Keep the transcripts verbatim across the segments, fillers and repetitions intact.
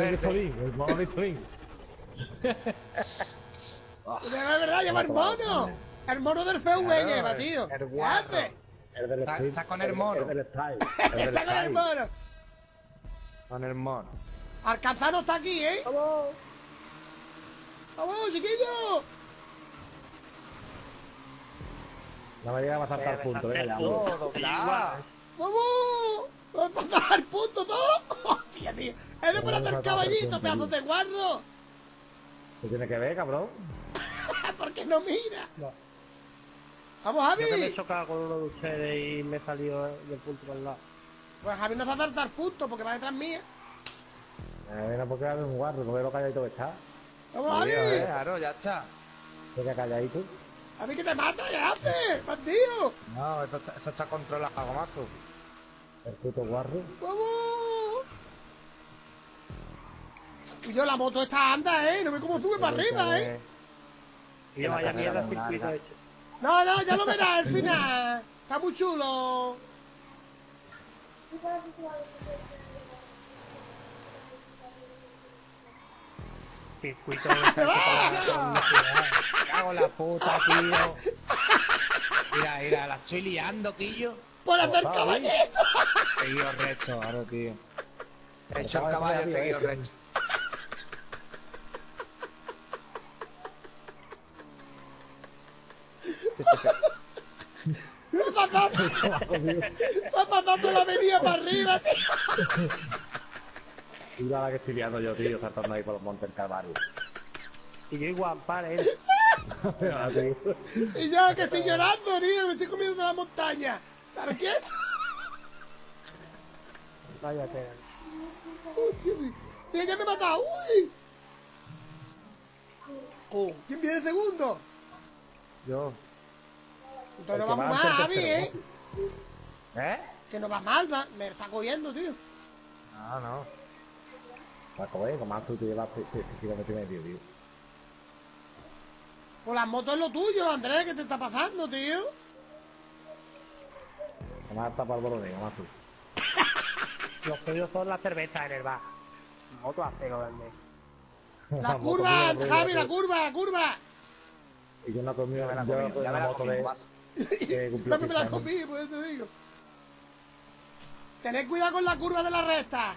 del Tolín, el mono del Tolín. De verdad, lleva el mono. El mono del C V lleva, tío. El ¿Qué hace? El del Está- Style. está con el mono. El del Style. El del Está con el Style. mono. Con el mono. Alcanzar no está aquí, ¿eh? ¡Vamos! ¡Vamos, chiquillo! No me llega a pasar tal punto, venga ya. ¡Oh, hombre. doblar! ¡Vamos! ¡Vamos a pasar el punto todo! ¡Hostia, tío! ¡Es de por hacer caballito, pedazos de guarro! ¿Qué tiene que ver, cabrón? ¿Por qué no mira? No. ¡Vamos, Yo que me he Javi! chocado con uno de ustedes y me salió del punto para el lado. Pues Javi no se va a dar punto porque va detrás mía. Eh, mira, porque hay un guarro, no veo lo calladito que está. ¡Vamos, Javi! Eh, Claro, ya está. ¿Qué que calladito? ¡Javi, que te mata! ¿Qué haces, bandido? No, esto está, esto está controlado a gomazo. El puto guarro. ¡Vamos! Y yo, la moto esta anda, ¿eh? No ve cómo sube para arriba, ¿eh? Y yo, la vaya carrera mierda muy circuito larga. hecho. No, no, ya lo verás al final. Está muy chulo. Circuito de hecho para Me cago en la puta, tío. Mira, mira, la estoy liando, quillo. Por hacer caballito. Seguido recto, claro, tío. He hecho el caballo, he seguido recto. Está pasando, está pasando la avenida para arriba, tío. Mira la que estoy liando yo, tío, saltando ahí por los montes del Calvario. Y yo igual, para él. Mira, tío. Y yo que estoy llorando, tío. Me estoy comiendo de la montaña. ¿Estar quieto? Vaya tela. Hostia, tío. Mira, ya me he matado. ¡Uy! Oh, ¿quién viene segundo? Yo. Entonces no El que vamos va mal, antes Javi, tercero, ¿eh? ¿Eh? Que no va mal, va. Me está cogiendo, tío. No, no. Paco, eh, como tú te llevas kilómetros y medio, tío. Pues las motos es lo tuyo, Andrés. ¿Qué te está pasando, tío? Como has tapado el boloneo, más tú. Los suyos son las cervezas en el bar. Moto a cero, grande. La curva, Javi, la curva, la curva. Y yo no he comido, Ya me la yo comí, con ya me una la moto comí, de... gomazo. que cumplió También me la quince años. comí, pues te digo. Tened cuidado con la curva de la recta.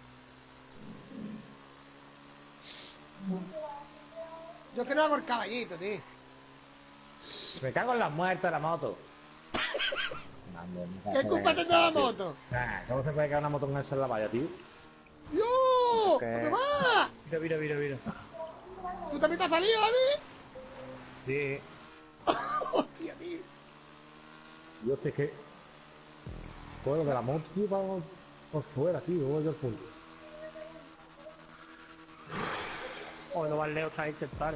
Yo es que no hago el caballito, tío. Me cago en las muertes de la moto. ¿Qué culpa tendrá la moto? Nah, ¿cómo se puede caer una moto con esa en la valla, tío? ¡Yo! ¿Qué? ¿Dónde vas? Mira, mira, mira, mira. ¿Tú también te has salido, Javi? Sí. Hostia, tío. Yo sé que... Puedo de la moto, tío, vamos por fuera, tío, voy al punto. O no vale otra vez intentar.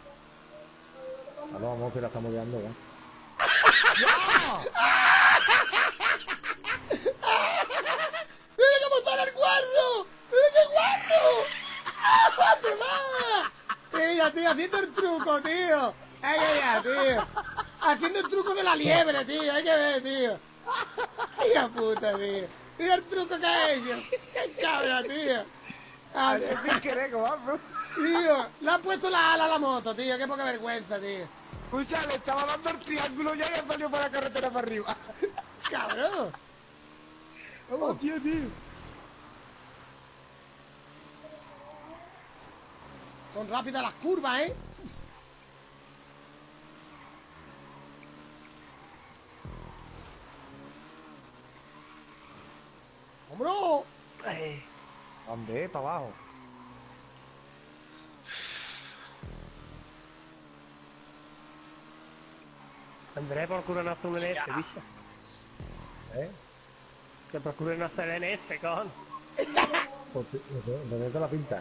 A la moto la estamos liando, ¿eh? ¡Mira cómo está el guarro! ¡Mira qué guarro! ¡Ah, ¿dónde va? Mira, tío, haciendo el truco, tío. Hay que ver, tío. Haciendo el truco de la liebre, tío. Hay que ver, tío. Hija puta, tío. Mira el truco que ha hecho. ¡Qué cabra, tío! Ah, Así sin querer, gomazo. tío, le han puesto la ala a la moto, tío. Qué poca vergüenza, tío. Escucha, le estaba dando el triángulo ya y ha salido por la carretera para arriba. Cabrón. Vamos. Hostia, tío. Son rápidas las curvas, ¿eh? ¡Vámonos! Eh, ¿Dónde? Para abajo. Andrés, procura no hacer un N S, bicho. ¿Eh? Que procure no hacer N S, con. Pues, no sé, ¿dónde te la pinta?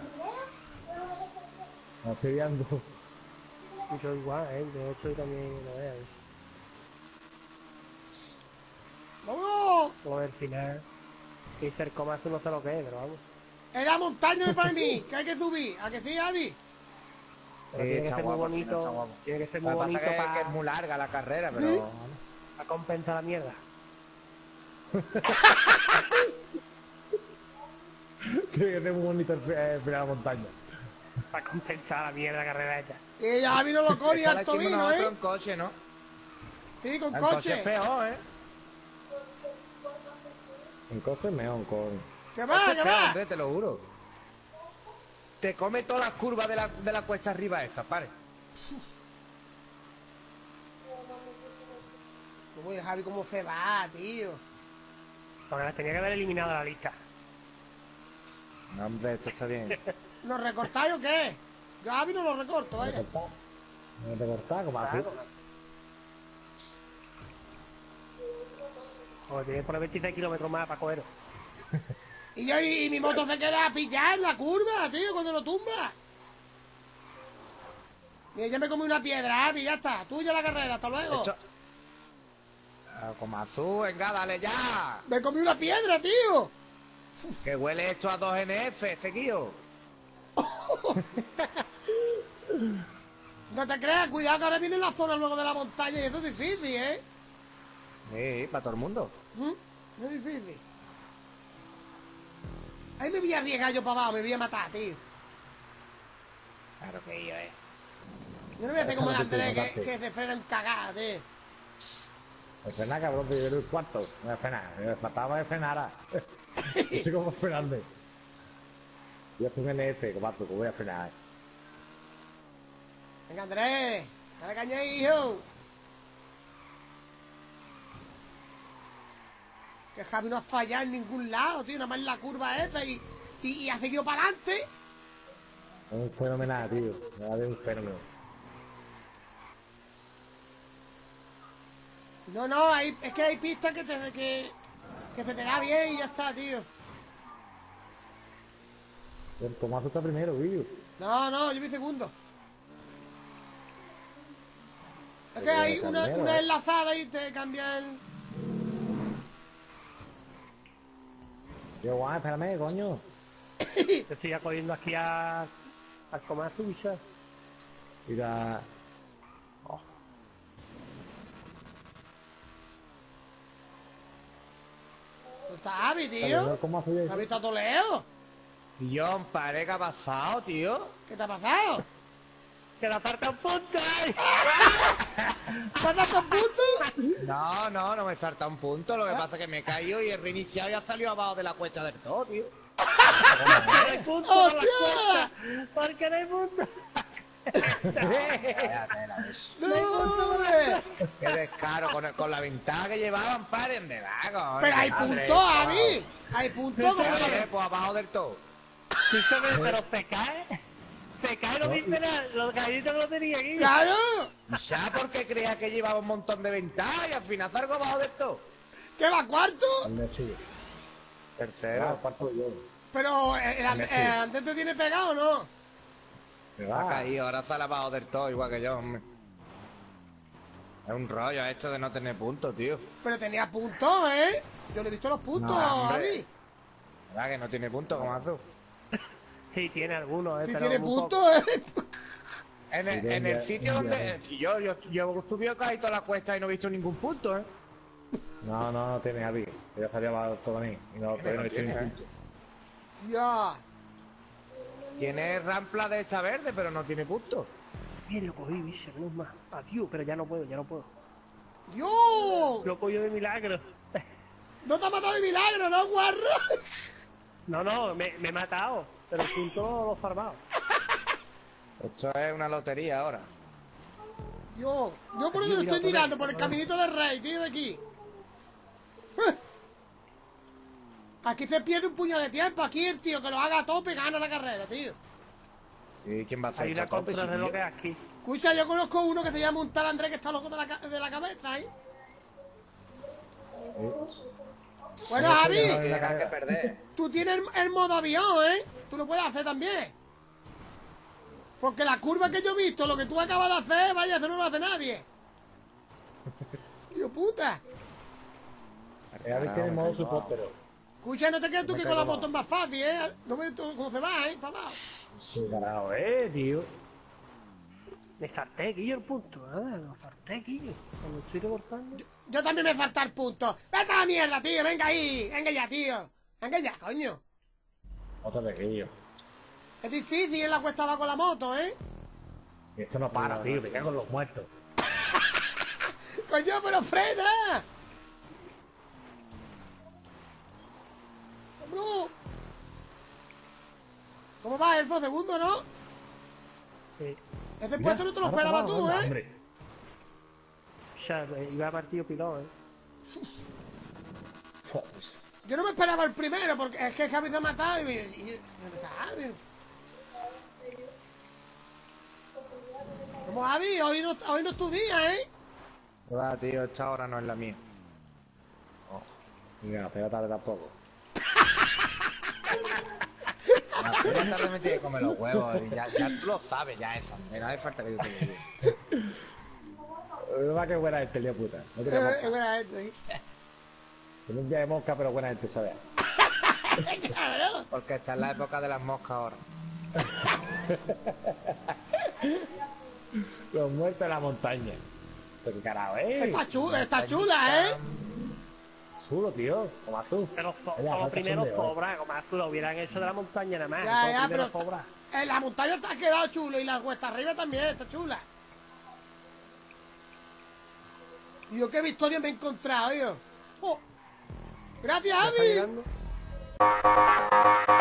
La estoy liando. Yo igual, eh. Yo estoy también, no veas. ¡Vámonos! Como el final. Que hice el comazo no sé lo que es, pero vamos. Era montaña para mí, que hay que subir. ¿A que sí, Javi? Pero Sí, tiene que está ser muy guapo, al final está bonito. guapo. Tiene que ser Lo muy que pasa bonito que, que es para muy larga la carrera, pero... ¿Sí? compensar la mierda. Tiene que tener muy bonito el, fi- el final de la montaña. Para compensar la mierda carrera esta. Y ya vino loco y Esta la harto hicimos vino, nosotros ¿eh? en coche, ¿no? Sí, con En coche coche. es peor, ¿eh? En coche mejor, con... ¿Qué Coche va, es qué peor, va? Andrés, te lo juro. Te come todas las curvas de la, de la cuesta arriba esta, pare. Uy, Javi, cómo se va, tío. Porque las tenía que haber eliminado de la lista. No, hombre, esto está bien. ¿Nos recortáis o qué? Yo a Javi no lo recorto, vaya. Recortar. Recortar, como así. Joder, tienes que poner veintiséis kilómetros más para cogerlo. Y yo y, y mi moto se queda a pillar en la curva, tío, cuando lo tumba. Mira, ya me comí una piedra, Javi, ya está. Tuya la carrera, hasta luego. Esto... Ah, como azul, venga, dale ya. Me comí una piedra, tío. Que huele esto a dos N F, seguido. No te creas, cuidado que ahora viene la zona luego de la montaña y eso es difícil, ¿eh? Sí, para todo el mundo. ¿Mm? Eso es difícil. Ahí me voy a arriesgar yo para abajo, me voy a matar, tío. Claro que yo, eh. Yo no voy a hacer como el Déjame que te Andrés que, mataste. que se frena en cagada, tío. Me frena, cabrón, te llevo el cuarto. Me voy a frenar. Me faltaba de frenar. ahora. No sé cómo frenarme. Yo soy un N F, copato, que voy a frenar. Venga, Andrés, dale caña ahí, hijo. Que Javi no ha fallado en ningún lado, tío, nada más en la curva esa y, y, y ha seguido para adelante. Es un fenomenal, tío. Me va a dar un fenómeno. No, no, hay, es que hay pistas que, te, que, que se te da bien y ya está, tío. El tomazo está primero, tío. No, no, yo vi segundo. Es que Pero hay está una, primero, una ¿eh? enlazada y te cambian. Yo, guau, espérame, coño. Te estoy acogiendo aquí a... al Komatsu, bicho. Mira. ¿Dónde está Javi, ¿Está tío? el tomazo ya? ¿Javi está todo lejos? John, pare, ¿qué ha pasado, tío? ¿Qué te ha pasado? ¡Que la falta un punto! ¡Ay! ¿Faltas con puntos? No, no, no me salta un punto. Lo que pasa es que me he caído y he reiniciado y ha salido abajo de la cuesta del todo, tío. ¡No hay punto por la ¡Hostia! cuesta! ¿Por qué no hay punto? Cállate, la ves. ¡No, hombre! Qué descaro, con, el- con la ventaja que llevaban, paren de vago. Pero hay Madre, puntos, Javi. Hay puntos, ¿cómo Claro, que eh, pues abajo del todo. Escúchame, pero se cae. Se cae lo mismo, los gallitos que lo tenía aquí. ¡Claro! ¿Sabes por qué creía que llevaba un montón de ventaja y al final salgo abajo del todo? ¿Qué va, cuarto? Dale, sí. Ah, Tercero. cuarto yo. Pero el, el, Dale, sí. el Andrés te tiene pegado, ¿o no? Me Ha va. caído, ahora sale abajo del todo, igual que yo, hombre. Es un rollo esto de no tener puntos, tío. Pero tenía puntos, ¿eh? Yo le he visto los puntos, No, hombre. Javi. ¿Verdad que no tiene puntos, como azul? Sí, tiene algunos, eh, Si pero tiene muy puntos, poco. ¿eh? En el, en el sitio donde... Si yo, yo, yo subí casi toda la cuesta y no he visto ningún punto, ¿eh? No, no, no tiene Javi. Ya salía abajo todo a mí. Y no, todavía no he hecho tiene, ni ¿eh? punto. Ya. Tiene rampla de hecha verde, pero no tiene puntos. Bien, lo cogí, bicho, menos más. Adiós, pero ya no puedo, ya no puedo. ¡Dios! Lo cogí de milagro. No te ha matado de milagro, ¿no, guarro? No, no, me, me he matado, pero el punto lo he farmado. Esto es una lotería ahora. Yo, yo por Aquí, eso mira, estoy por tirando, ahí, por el por ahí. caminito del rey, tío, de aquí. ¡Eh! Aquí se pierde un puño de tiempo, aquí el tío que lo haga a tope gana la carrera, tío. ¿Y quién va a hacer Hay una esto a tope, contrarreloj que chiquillo? es aquí. Escucha, yo conozco uno que se llama un tal Andrés que está loco de la, ca- de la cabeza, ¿eh? Bueno, No, Javi, no, Tiene nada que perder. tú tienes el, el modo avión, ¿eh? Tú lo puedes hacer también. Porque la curva que yo he visto, lo que tú acabas de hacer, vaya, eso no lo hace nadie. Tío puta. Javi tiene modo supportero. Escucha, no te quedes tú Me que caigo con la abajo. moto es más fácil, ¿eh? No ves tú cómo se va, ¿eh? Para abajo. Qué carajo, eh, tío. Me salté, Guillo, el punto. Ah, lo salté, Guillo. Cuando estoy recortando. Yo también me salté el punto. ¡Vete a la mierda, tío! ¡Venga ahí! ¡Venga ya, tío! ¡Venga ya, coño! Otro pequeño. Es difícil en la cuesta abajo con la moto, ¿eh? Y esto no para, tío, me cago en los muertos. ¡Coño, pero frena! ¡Vámonos! ¿Cómo va, Elfo? Segundo, ¿no? Sí. Ese puesto no te lo esperaba tú, ¿eh? Hombre. Ya, iba a partido pilón, ¿eh? Yo no me esperaba el primero, porque es que Javi se ha matado y... y, y ¿dónde está Javi? Como Javi, hoy no, hoy no es tu día, ¿eh? Va, tío, esta hora no es la mía. Mira, pero tarde tampoco. La primera tarde me tiene que comer los huevos. Y ya, ya tú lo sabes, ya eso. No hace falta que yo te lo diga. Es más que buena gente, el día puta. No Es tenemos es buena gente, ¿sí? Tiene un día de mosca, pero buena gente, ¿sabes? ¡Cabrón! Porque está en la época de las moscas ahora. Los muertos en la montaña. Pero qué carajo, ¿eh? Está chula, está chula, ¿eh? Chulo, tío. Como azul. Pero so, Vaya, como falta primero sondeo, ¿eh? sobra, como azul lo hubieran hecho de la montaña nada más. Ya, como ya, primero pero... sobra. En la montaña te ha quedado chulo y la cuesta arriba también está chula. Y yo qué victoria me he encontrado, yo. Oh. Gracias, ¿Ya está Javi. llegando?